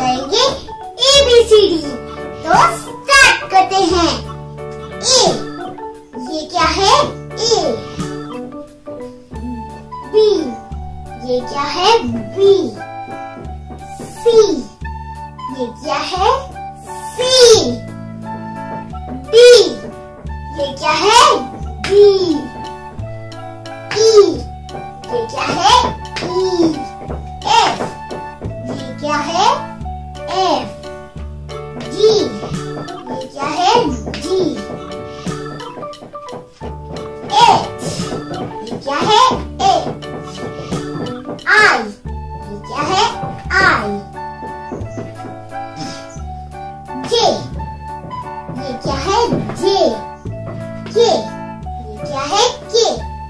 करेंगे ABCD। तो स्टार्ट करते हैं। A, ये क्या है? A। B, ये क्या है? B। C, ये क्या है? C। D, ये क्या है? D। E, ये क्या है? E। F, ये क्या है? F। G, ये क्या है? G। H, ये क्या है? H। I, ये क्या है? I। J, ये क्या है? J। K, ये क्या है? K।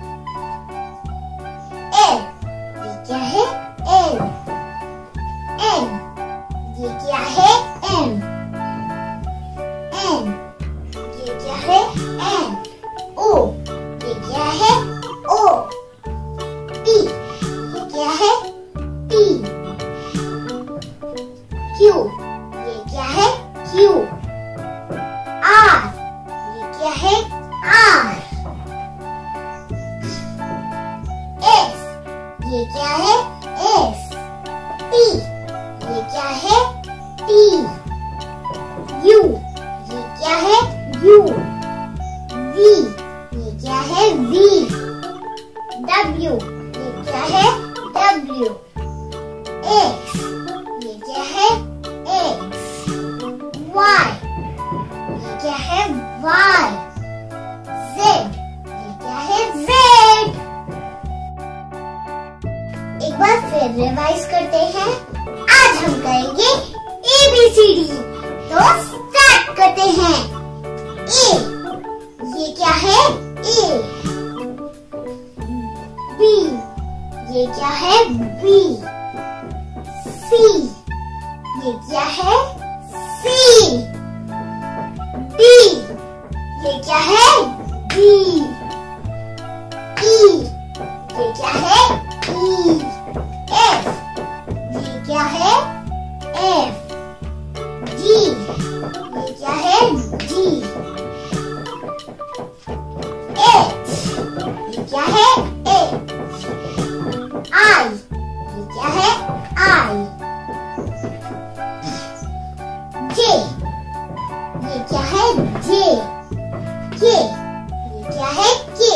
L, ये क्या है? L। N, ये क्या है? M। N, ये क्या है? N। O, ये क्या है? O। P, ये क्या है? P। Q, ये क्या है? Q। R, ये क्या है? R। S, ये क्या है? S। T, ये क्या है? T। U, ये क्या है? U। V, ये क्या है? V। W, ये क्या है? W। X, ये क्या है? X। Y, ये क्या है? Y। Z, ये क्या है? Z। एक बार फिर रिवाइज करते हैं। आज हम करेंगे ABCD। तो स्टार्ट करते हैं। A, ये क्या है? A। B, ये क्या है? B। C, ये क्या है? C। D, ये क्या है? D। E, ये क्या है? E। F, ये क्या है? F। G, ये क्या है? G। H, ये क्या है? H। I, ये क्या है? I। J, ये क्या है? J। K, ये क्या है? K।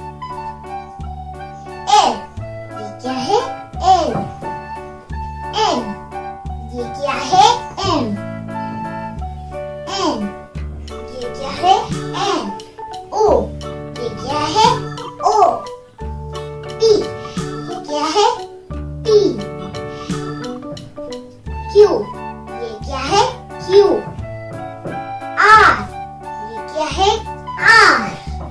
L, ये क्या है? L। M, ये क्या है? M। N, ये क्या है? N। O, ये क्या है? O। P, ये क्या है? P। Q, ये क्या है? Q। R, ये क्या है? R।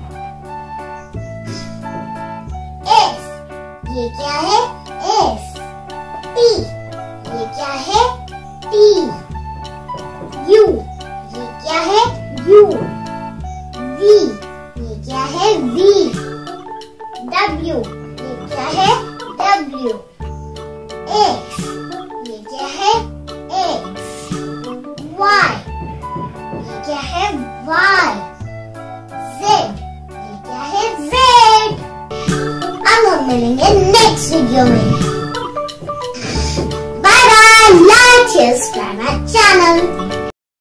S, ये क्या है? S। T, ये क्या है? T। U, ये क्या है? U। V, ये क्या है? V। W, ये क्या है? W। X, ये क्या है? X। Y, ये क्या है? Y। Z, ये क्या है? Z। अब हम मिलेंगे नेक्स्ट वीडियो में। Bye bye. Like share subscribe my channel.